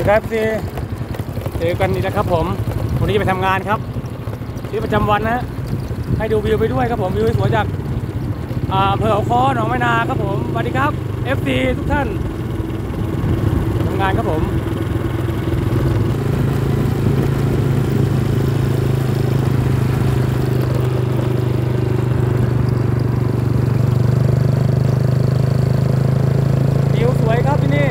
ครับซีเจอกันนี่นะครับผมวันนี้จะไปทำงานครับชีวิตประจำวันนะให้ดูวิวไปด้วยครับผมวิวสวยจากอำเภอเขาค้อหนองไม้นาครับผมสวัสดีครับ FC ทุกท่านทำงานครับผมวิวสวยครับที่นี่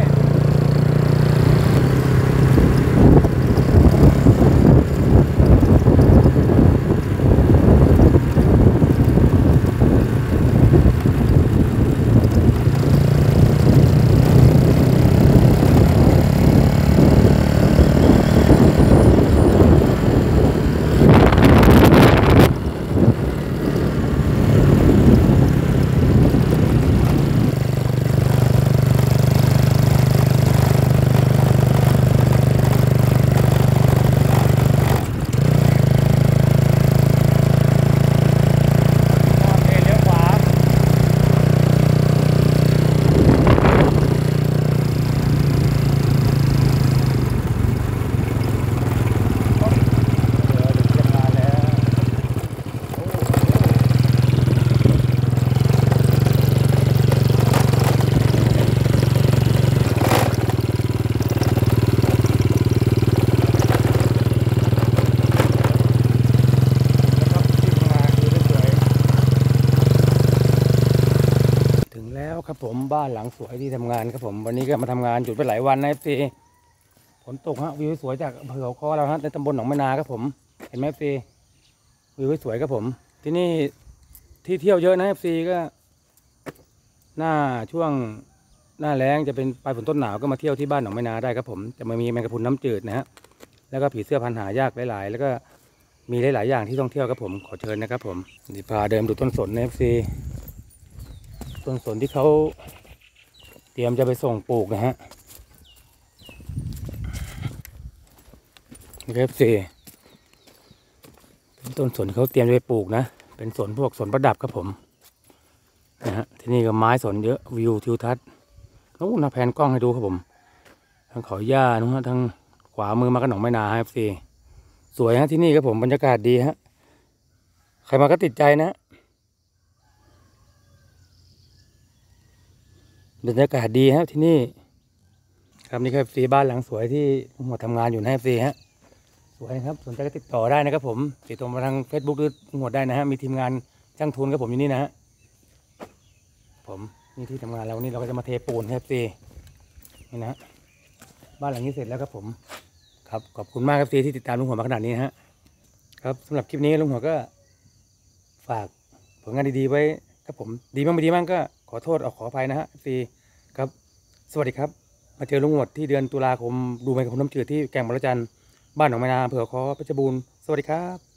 แล้วครับผมบ้านหลังสวยที่ทำงานครับผมวันนี้ก็มาทำงานหยุดไปหลายวันนะซีฝนตกฮะวิวสวยจากอำเภอเขาค้อเราฮะในตำบลหนองมะนาครับผมเห็นไหมซีวิวสวยครับผมที่นี่ที่เที่ยวเยอะนะซีก็หน้าช่วงหน้าแล้งจะเป็นปลายฝนต้นหนาวก็มาเที่ยวที่บ้านหนองมะนาได้ครับผมจะมามีแมงกะพรุนน้ำจืดนะฮะแล้วก็ผีเสื้อพันหายากหลายๆแล้วก็มีหลายๆอย่างที่ต้องเที่ยวครับผมขอเชิญนะครับผมนี่พาเดินดูต้นสนนะซีต้นสนที่เขาเตรียมจะไปส่งปลูกนะฮะนี่ครับสิเป็นต้นสนเขาเตรียมจะไปปลูกนะเป็นสนพวกสนประดับครับผมนะฮะที่นี่ก็ไม้สนเยอะวิวทิวทัศน์นู้นนะแผนกล้องให้ดูครับผมทางเขาหญ้านู้นทางขวามือมาก็หนองไม้นาครับสิสวยฮะที่นี่ครับผมบรรยากาศดีฮะใครมาก็ติดใจนะบรรยากาศดีครับที่นี่ครับนี่ครับซีบ้านหลังสวยที่ลุงหัวทำงานอยู่นะซีฮะสวยครับสนใจก็ติดต่อได้นะครับผมติดต่อมาทาง Facebook หรือลุงหัวได้นะฮะมีทีมงานช่างทุนครับผมอยู่นี่นะฮะผมนี่ที่ทำงานเรานี่เราก็จะมาเทปูนครับซีนี่นะบ้านหลังนี้เสร็จแล้วครับผมครับขอบคุณมากครับซีที่ติดตามลุงหัวมาขนาดนี้นะฮะครับสำหรับคลิปนี้ลุงหัวก็ฝากผลงานดีๆไว้ครับผมดีบ้างไม่ดีบ้างก็ขอโทษขออภัยนะฮะซีครับสวัสดีครับมาเจอลุงหมดที่เดือนตุลาคมดูแมงกะพรุนน้ำจืดที่แก่งบรจันทร์บ้านหนองไม้นาอำเภอเขาค้อเพชรบูรณ์สวัสดีครับ